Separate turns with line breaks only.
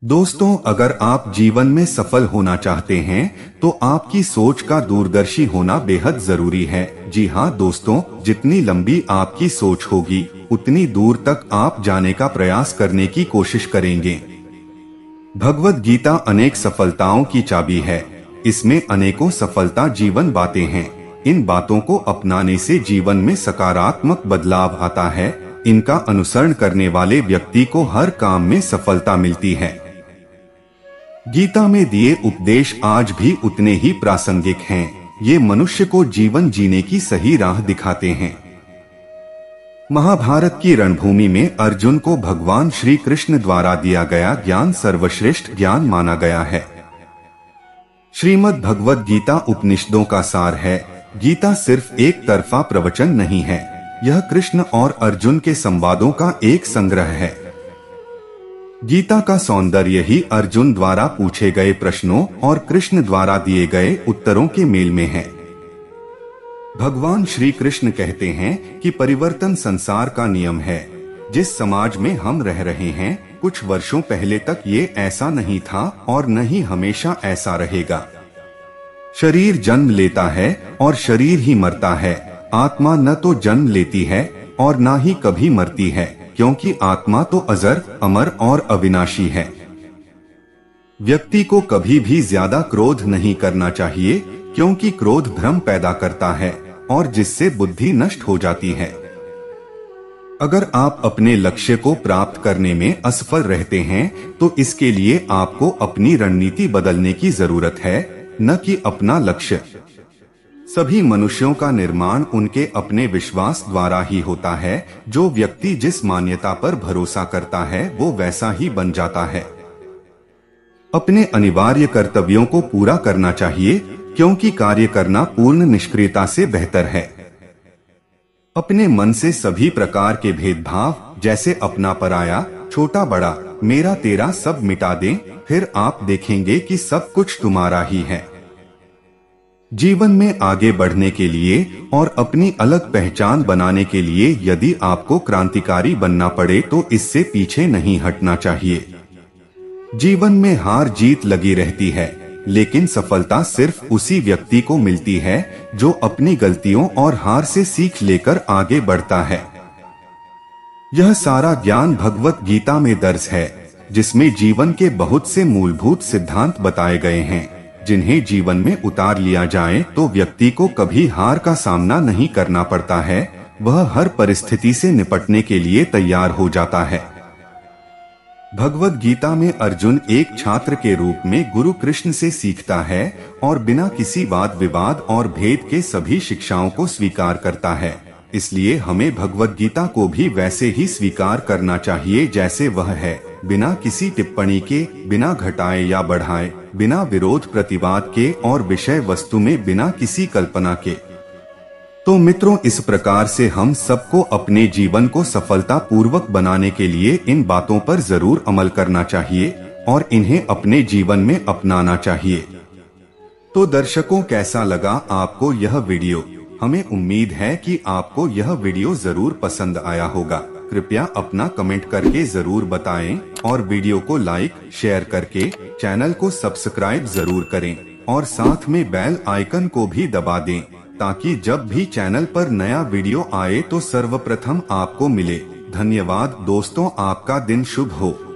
दोस्तों, अगर आप जीवन में सफल होना चाहते हैं तो आपकी सोच का दूरदर्शी होना बेहद जरूरी है। जी हाँ दोस्तों, जितनी लंबी आपकी सोच होगी उतनी दूर तक आप जाने का प्रयास करने की कोशिश करेंगे। भगवत गीता अनेक सफलताओं की चाबी है। इसमें अनेकों सफलता जीवन बातें हैं। इन बातों को अपनाने से जीवन में सकारात्मक बदलाव आता है। इनका अनुसरण करने वाले व्यक्ति को हर काम में सफलता मिलती है। गीता में दिए उपदेश आज भी उतने ही प्रासंगिक हैं। ये मनुष्य को जीवन जीने की सही राह दिखाते हैं। महाभारत की रणभूमि में अर्जुन को भगवान श्री कृष्ण द्वारा दिया गया ज्ञान सर्वश्रेष्ठ ज्ञान माना गया है। श्रीमद् भगवद गीता उपनिषदों का सार है। गीता सिर्फ एक तरफा प्रवचन नहीं है, यह कृष्ण और अर्जुन के संवादों का एक संग्रह है। गीता का सौंदर्य ही अर्जुन द्वारा पूछे गए प्रश्नों और कृष्ण द्वारा दिए गए उत्तरों के मेल में है। भगवान श्री कृष्ण कहते हैं कि परिवर्तन संसार का नियम है। जिस समाज में हम रह रहे हैं, कुछ वर्षों पहले तक ये ऐसा नहीं था और न ही हमेशा ऐसा रहेगा। शरीर जन्म लेता है और शरीर ही मरता है। आत्मा न तो जन्म लेती है और न ही कभी मरती है, क्योंकि आत्मा तो अजर, अमर और अविनाशी है। व्यक्ति को कभी भी ज्यादा क्रोध नहीं करना चाहिए, क्योंकि क्रोध भ्रम पैदा करता है और जिससे बुद्धि नष्ट हो जाती है। अगर आप अपने लक्ष्य को प्राप्त करने में असफल रहते हैं तो इसके लिए आपको अपनी रणनीति बदलने की जरूरत है, न कि अपना लक्ष्य। सभी मनुष्यों का निर्माण उनके अपने विश्वास द्वारा ही होता है। जो व्यक्ति जिस मान्यता पर भरोसा करता है वो वैसा ही बन जाता है। अपने अनिवार्य कर्तव्यों को पूरा करना चाहिए, क्योंकि कार्य करना पूर्ण निष्क्रियता से बेहतर है। अपने मन से सभी प्रकार के भेदभाव, जैसे अपना पराया, छोटा बड़ा, मेरा तेरा, सब मिटा दें, फिर आप देखेंगे कि सब कुछ तुम्हारा ही है। जीवन में आगे बढ़ने के लिए और अपनी अलग पहचान बनाने के लिए यदि आपको क्रांतिकारी बनना पड़े तो इससे पीछे नहीं हटना चाहिए। जीवन में हार जीत लगी रहती है, लेकिन सफलता सिर्फ उसी व्यक्ति को मिलती है जो अपनी गलतियों और हार से सीख लेकर आगे बढ़ता है। यह सारा ज्ञान भगवत गीता में दर्ज है, जिसमें जीवन के बहुत से मूलभूत सिद्धांत बताए गए हैं। जिन्हें जीवन में उतार लिया जाए तो व्यक्ति को कभी हार का सामना नहीं करना पड़ता है। वह हर परिस्थिति से निपटने के लिए तैयार हो जाता है। भगवद गीता में अर्जुन एक छात्र के रूप में गुरु कृष्ण से सीखता है और बिना किसी वाद विवाद और भेद के सभी शिक्षाओं को स्वीकार करता है। इसलिए हमें भगवद गीता को भी वैसे ही स्वीकार करना चाहिए जैसे वह है, बिना किसी टिप्पणी के, बिना घटाए या बढ़ाए, बिना विरोध प्रतिवाद के और विषय वस्तु में बिना किसी कल्पना के। तो मित्रों, इस प्रकार से हम सबको अपने जीवन को सफलता पूर्वक बनाने के लिए इन बातों पर जरूर अमल करना चाहिए और इन्हें अपने जीवन में अपनाना चाहिए। तो दर्शकों, कैसा लगा आपको यह वीडियो? हमें उम्मीद है कि आपको यह वीडियो जरूर पसंद आया होगा। कृपया अपना कमेंट करके जरूर बताएं और वीडियो को लाइक, शेयर करके चैनल को सब्सक्राइब जरूर करें और साथ में बेल आइकन को भी दबा दें, ताकि जब भी चैनल पर नया वीडियो आए तो सर्वप्रथम आपको मिले। धन्यवाद दोस्तों, आपका दिन शुभ हो।